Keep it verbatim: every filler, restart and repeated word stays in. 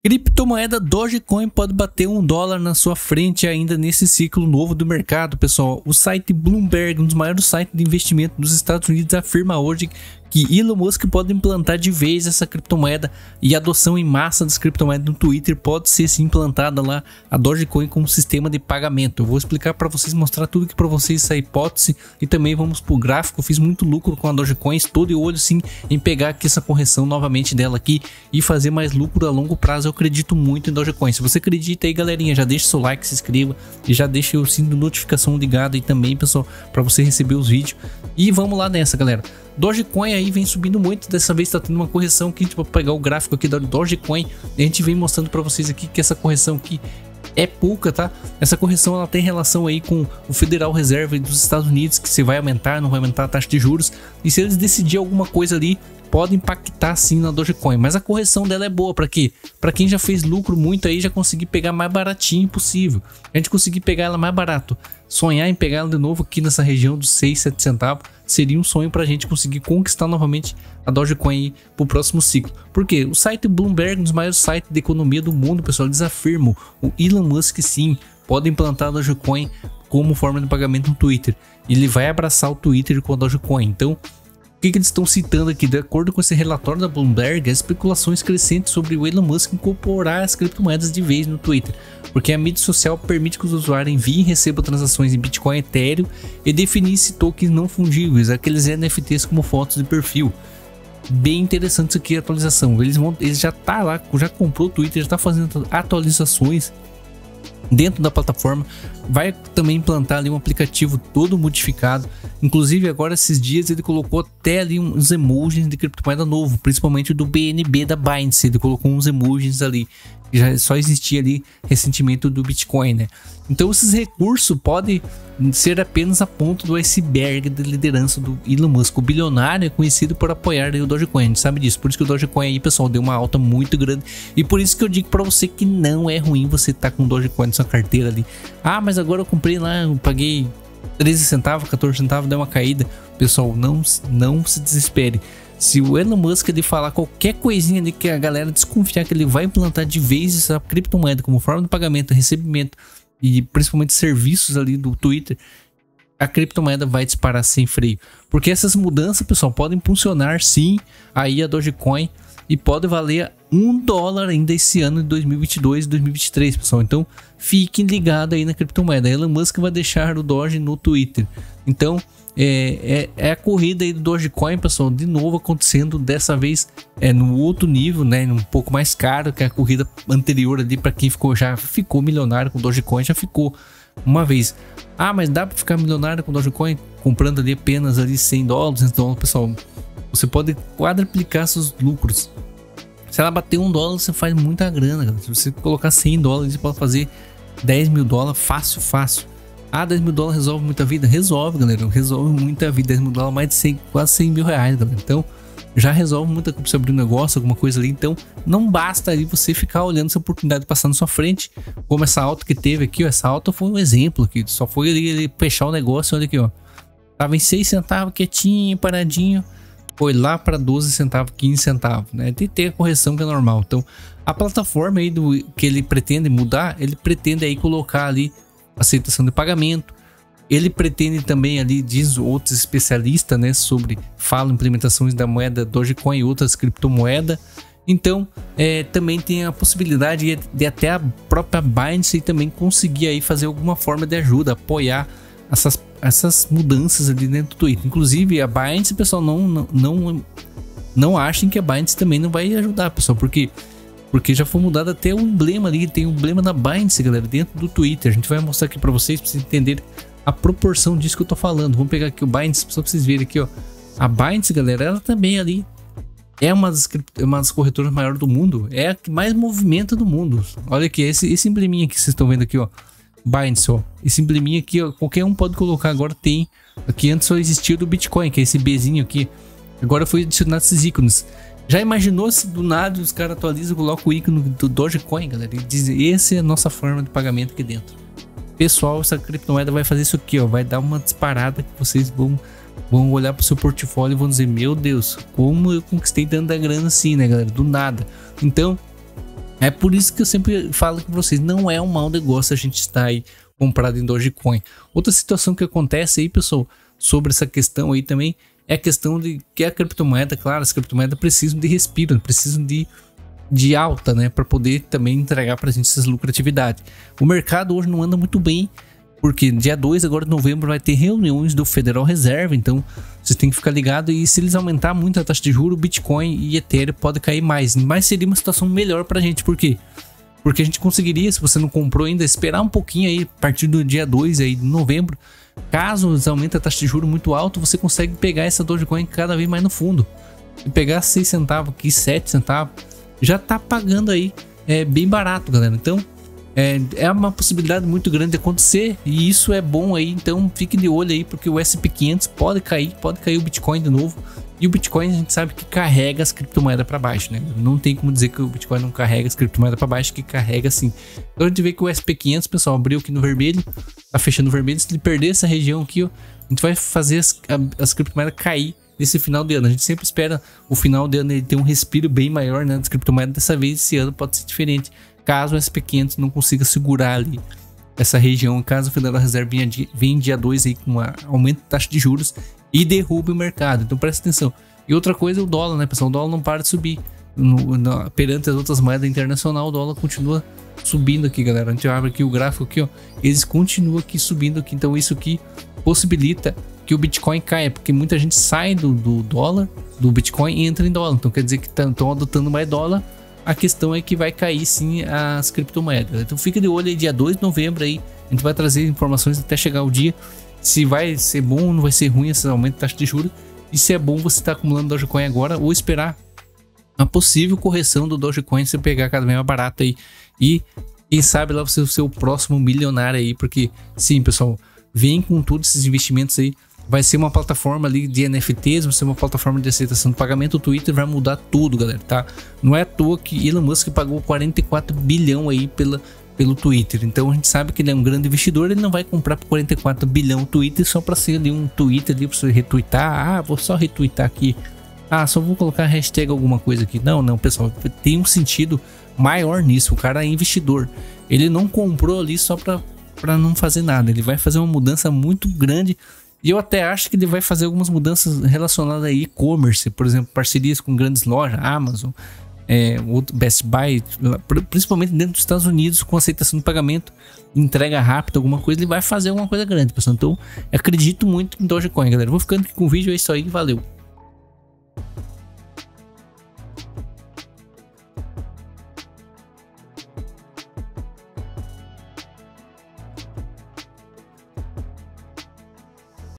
Criptomoeda Dogecoin pode bater um dólar na sua frente ainda nesse ciclo novo do mercado, pessoal. O site Bloomberg, um dos maiores sites de investimento dos Estados Unidos, afirma hoje que Elon Musk pode implantar de vez essa criptomoeda e a adoção em massa das criptomoedas no Twitter pode ser sim implantada lá, a Dogecoin, como sistema de pagamento. Eu vou explicar para vocês, mostrar tudo aqui para vocês, essa hipótese, e também vamos pro gráfico. Eu fiz muito lucro com a Dogecoin, estou de olho sim em pegar aqui essa correção novamente dela aqui e fazer mais lucro a longo prazo. Eu acredito muito em Dogecoin. Se você acredita aí, galerinha, já deixa seu like, se inscreva e já deixa o sininho de notificação ligado aí também, pessoal, para você receber os vídeos. E vamos lá nessa, galera. Dogecoin aí vem subindo muito, dessa vez está tendo uma correção aqui. A gente vai pegar o gráfico aqui da Dogecoin e a gente vem mostrando para vocês aqui que essa correção aqui é pouca, tá? Essa correção ela tem relação aí com o Federal Reserve dos Estados Unidos, que se vai aumentar, não vai aumentar a taxa de juros, e se eles decidirem alguma coisa ali, pode impactar sim na Dogecoin. Mas a correção dela é boa para quê? Para quem já fez lucro muito aí, já conseguir pegar mais baratinho possível. A gente conseguir pegar ela mais barato, sonhar em pegar ela de novo aqui nessa região dos seis, sete centavos, seria um sonho para a gente conseguir conquistar novamente a Dogecoin para o próximo ciclo. Por quê? O site Bloomberg, um dos maiores sites de economia do mundo, pessoal, eles afirmam o Elon Musk sim pode implantar a Dogecoin como forma de pagamento no Twitter. Ele vai abraçar o Twitter com a Dogecoin. Então, o que, que eles estão citando aqui? De acordo com esse relatório da Bloomberg, as especulações crescentes sobre o Elon Musk incorporar as criptomoedas de vez no Twitter, porque a mídia social permite que os usuários enviem e recebam transações em Bitcoin, Ethereum e definisse tokens não fungíveis, aqueles N F Ts como fotos de perfil. Bem interessante isso aqui, a atualização. Eles vão, eles já tá lá, já comprou o Twitter, já está fazendo atualizações dentro da plataforma, vai também implantar ali um aplicativo todo modificado. Inclusive agora esses dias ele colocou até ali uns emojis de criptomoeda novo, principalmente do B N B da Binance. Ele colocou uns emojis ali que já só existia ali recentemente do Bitcoin, né? Então esses recursos podem ser apenas a ponta do iceberg de liderança do Elon Musk. O bilionário é conhecido por apoiar o Dogecoin, a gente sabe disso. Por isso que o Dogecoin aí, pessoal, deu uma alta muito grande. E por isso que eu digo para você que não é ruim você estar tá com o Dogecoin na sua carteira ali. Ah, mas agora eu comprei lá, eu paguei treze centavos, quatorze centavos, deu uma caída. Pessoal, não, não se desespere. Se o Elon Musk de falar qualquer coisinha de que a galera desconfiar que ele vai implantar de vez essa criptomoeda como forma de pagamento, recebimento e principalmente serviços ali do Twitter, a criptomoeda vai disparar sem freio. Porque essas mudanças, pessoal, podem impulsionar sim aí a Dogecoin e pode valer um dólar ainda esse ano de dois mil e vinte e dois e dois mil e vinte e três, pessoal. Então fiquem ligados aí na criptomoeda. Elon Musk vai deixar o Doge no Twitter. Então é, é, é a corrida aí do Dogecoin, pessoal, de novo acontecendo, dessa vez é no outro nível, né, um pouco mais caro que a corrida anterior ali, para quem ficou, já ficou milionário com Dogecoin, já ficou uma vez. Ah, mas dá para ficar milionário com Dogecoin comprando ali apenas ali cem dólares, duzentos dólares, pessoal. Você pode quadruplicar seus lucros. Se ela bater um dólar, você faz muita grana, galera. Se você colocar cem dólares, você pode fazer dez mil dólares fácil, fácil. Ah, dez mil dólares resolve muita vida? Resolve, galera. Resolve muita vida. dez mil dólares, mais de cem, quase cem mil reais, galera. Então, já resolve muita coisa. Você abrir um negócio, alguma coisa ali. Então, não basta ali você ficar olhando essa oportunidade passar na sua frente. Como essa alta que teve aqui, ó. Essa alta foi um exemplo aqui. Só foi ele, ele fechar o negócio. Olha aqui, ó. Tava em seis centavos, quietinho, paradinho. Foi lá para doze centavos, quinze centavos, né? Tem que ter a correção que é normal. Então, a plataforma aí do que ele pretende mudar, ele pretende aí colocar ali aceitação de pagamento. Ele pretende também ali, diz outros especialistas, né, sobre falam implementações da moeda Dogecoin e outras criptomoedas. Então, é, também tem a possibilidade de até a própria Binance também conseguir aí fazer alguma forma de ajuda, apoiar essas, essas mudanças ali dentro do Twitter. Inclusive a Binance, pessoal, não, não, não, não achem que a Binance também não vai ajudar, pessoal, porque, porque já foi mudado até o emblema ali, tem o emblema da Binance, galera, dentro do Twitter. A gente vai mostrar aqui para vocês, para vocês entenderem a proporção disso que eu tô falando. Vamos pegar aqui o Binance, só para vocês verem aqui, ó. A Binance, galera, ela também ali é uma das, uma das corretoras maiores do mundo, é a que mais movimenta do mundo. Olha aqui, esse, esse embleminha que vocês estão vendo aqui, ó. Binance, ó, esse embleminha aqui, ó, qualquer um pode colocar. Agora tem, aqui antes só existia do Bitcoin, que é esse Bzinho aqui, agora foi adicionado esses ícones. Já imaginou se do nada os caras atualizam e colocam o ícone do Dogecoin, galera, e dizem, essa é a nossa forma de pagamento aqui dentro. Pessoal, essa criptomoeda vai fazer isso aqui, ó, vai dar uma disparada que vocês vão, vão olhar para o seu portfólio e vão dizer, meu Deus, como eu conquistei tanta grana assim, né, galera, do nada. Então, É por isso que eu sempre falo com vocês, não é um mau negócio a gente estar aí comprado em Dogecoin. Outra situação que acontece aí, pessoal, sobre essa questão aí também, é a questão de que a criptomoeda, claro, as criptomoedas precisam de respiro, precisam de, de alta, né, para poder também entregar para a gente essas lucratividades. O mercado hoje não anda muito bem, porque dia dois agora de novembro vai ter reuniões do Federal Reserve, então vocês têm que ficar ligado, e se eles aumentar muito a taxa de juros, Bitcoin e Ethereum pode cair mais, mas seria uma situação melhor pra gente. Por quê? Porque a gente conseguiria, se você não comprou ainda, esperar um pouquinho aí, a partir do dia dois aí de novembro, caso eles aumentem a taxa de juros muito alto, você consegue pegar essa Dogecoin cada vez mais no fundo, e pegar seis centavos aqui, sete centavos, já tá pagando aí, é bem barato, galera. Então É, é uma possibilidade muito grande de acontecer, e isso é bom aí, então fique de olho aí, porque o S and P quinhentos pode cair, pode cair o Bitcoin de novo, e o Bitcoin a gente sabe que carrega as criptomoedas para baixo, né? Não tem como dizer que o Bitcoin não carrega as criptomoedas para baixo, que carrega sim. Então a gente vê que o S and P quinhentos, pessoal, abriu aqui no vermelho, tá fechando no vermelho. Se ele perder essa região aqui, ó, a gente vai fazer as, as criptomoedas cair nesse final de ano. A gente sempre espera o final de ano ele ter um respiro bem maior, né, das criptomoedas. Dessa vez, esse ano pode ser diferente, caso o S and P quinhentos não consiga segurar ali essa região, caso o Federal Reserve venha, venha dia dois aí com um aumento de taxa de juros e derrube o mercado. Então presta atenção. E outra coisa é o dólar, né, pessoal? O dólar não para de subir. No, no, perante as outras moedas internacionais, o dólar continua subindo aqui, galera. A gente abre aqui o gráfico aqui, ó. Eles continuam aqui subindo aqui. Então isso aqui possibilita que o Bitcoin caia, porque muita gente sai do, do dólar, do Bitcoin, e entra em dólar. Então quer dizer que estão adotando mais dólar. A questão é que vai cair sim as criptomoedas. Então fica de olho aí, dia dois de novembro aí. A gente vai trazer informações até chegar o dia, se vai ser bom ou não vai ser ruim esse aumento de taxa de juros, e se é bom você estar tá acumulando Dogecoin agora ou esperar a possível correção do Dogecoin, você pegar cada vez mais barato aí, e quem sabe lá você ser o próximo milionário aí. Porque sim, pessoal, vem com todos esses investimentos aí. Vai ser uma plataforma ali de N F Ts, vai ser uma plataforma de aceitação de pagamento. O Twitter vai mudar tudo, galera, tá? Não é à toa que Elon Musk pagou quarenta e quatro bilhão aí pela, pelo Twitter. Então a gente sabe que ele é um grande investidor, ele não vai comprar por quarenta e quatro bilhão o Twitter só para ser ali um Twitter ali para você retweetar. Ah, vou só retweetar aqui. Ah, só vou colocar hashtag alguma coisa aqui. Não, não, pessoal, tem um sentido maior nisso. O cara é investidor. Ele não comprou ali só para para não fazer nada. Ele vai fazer uma mudança muito grande. E eu até acho que ele vai fazer algumas mudanças relacionadas a e-commerce, por exemplo, parcerias com grandes lojas, Amazon, é, Best Buy, principalmente dentro dos Estados Unidos, com aceitação de pagamento, entrega rápida, alguma coisa. Ele vai fazer alguma coisa grande, pessoal. Então, acredito muito em Dogecoin, galera. Vou ficando aqui com o vídeo, é isso aí, valeu!